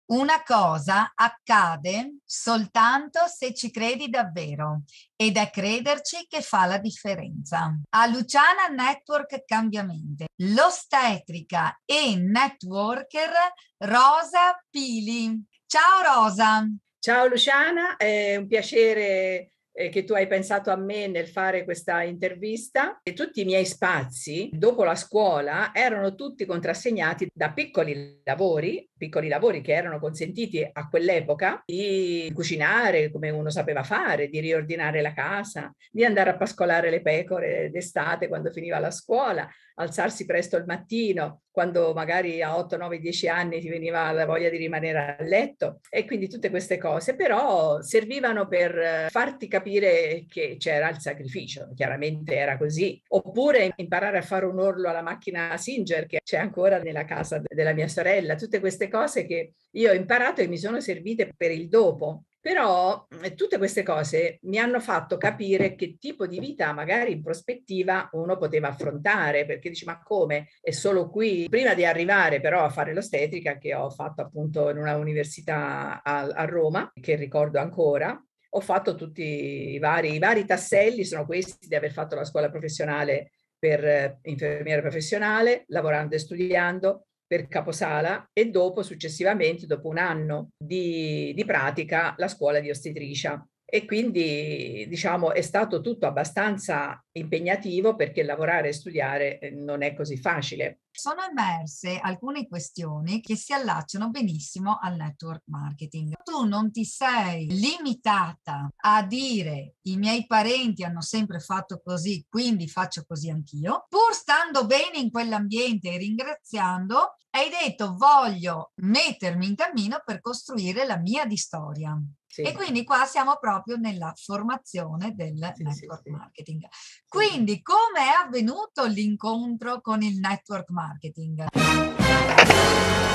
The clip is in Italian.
Una cosa accade soltanto se ci credi davvero ed è crederci che fa la differenza. A Luciana Network Cambiamente, l'ostetrica e networker Rosa Pili. Ciao Rosa. Ciao Luciana, è un piacere che tu hai pensato a me nel fare questa intervista. E tutti i miei spazi dopo la scuola erano tutti contrassegnati da piccoli lavori che erano consentiti a quell'epoca, di cucinare come uno sapeva fare, di riordinare la casa, di andare a pascolare le pecore d'estate quando finiva la scuola, alzarsi presto al mattino, quando magari a 8, 9, 10 anni ti veniva la voglia di rimanere a letto, e quindi tutte queste cose però servivano per farti capire che c'era il sacrificio, chiaramente era così, oppure imparare a fare un orlo alla macchina Singer che c'è ancora nella casa della mia sorella, tutte queste cose che io ho imparato e mi sono servite per il dopo. Però tutte queste cose mi hanno fatto capire che tipo di vita magari in prospettiva uno poteva affrontare, perché dici ma come? È solo qui? Prima di arrivare però a fare l'ostetrica, che ho fatto appunto in una università a Roma, che ricordo ancora, ho fatto tutti i vari tasselli, sono questi di aver fatto la scuola professionale per infermiere professionale, lavorando e studiando, per caposala, e dopo successivamente, dopo un anno di pratica, la scuola di ostetricia. E quindi diciamo è stato tutto abbastanza impegnativo, perché lavorare e studiare non è così facile. Sono emerse alcune questioni che si allacciano benissimo al network marketing. Tu non ti sei limitata a dire i miei parenti hanno sempre fatto così, quindi faccio così anch'io. Pur stando bene in quell'ambiente e ringraziando, hai detto voglio mettermi in cammino per costruire la mia di storia. Sì, E quindi qua siamo proprio nella formazione del sì, sì, network sì, marketing. sì. Quindi, come è avvenuto l'incontro con il network marketing?